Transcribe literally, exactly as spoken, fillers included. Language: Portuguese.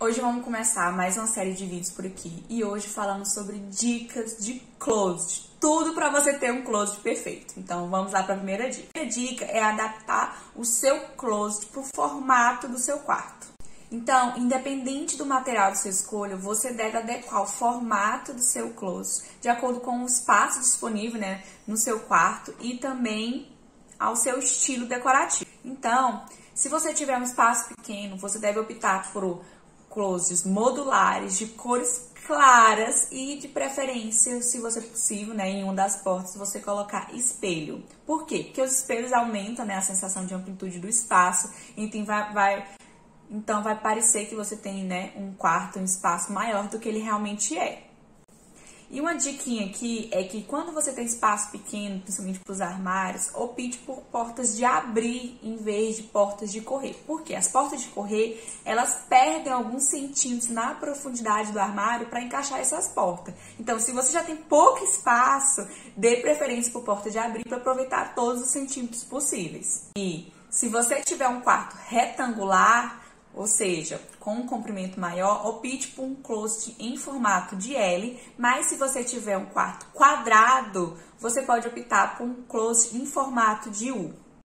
Hoje vamos começar mais uma série de vídeos por aqui e hoje falando sobre dicas de closet, tudo para você ter um closet perfeito. Então vamos lá para a primeira dica. A primeira dica é adaptar o seu closet para o formato do seu quarto. Então, independente do material da sua escolha, você deve adequar o formato do seu closet de acordo com o espaço disponível, né, no seu quarto e também ao seu estilo decorativo. Então, se você tiver um espaço pequeno, você deve optar por closets modulares de cores claras e, de preferência, se você possível, né, em uma das portas você colocar espelho. Por quê? Porque os espelhos aumentam, né, a sensação de amplitude do espaço, então vai, vai, então vai parecer que você tem, né, um quarto, um espaço maior do que ele realmente é. E uma diquinha aqui é que quando você tem espaço pequeno, principalmente para os armários, opte por portas de abrir em vez de portas de correr. Por quê? As portas de correr, elas perdem alguns centímetros na profundidade do armário para encaixar essas portas. Então, se você já tem pouco espaço, dê preferência por porta de abrir para aproveitar todos os centímetros possíveis. E se você tiver um quarto retangular, ou seja, com um comprimento maior, opte por um closet em formato de L, mas se você tiver um quarto quadrado, você pode optar por um closet em formato de U.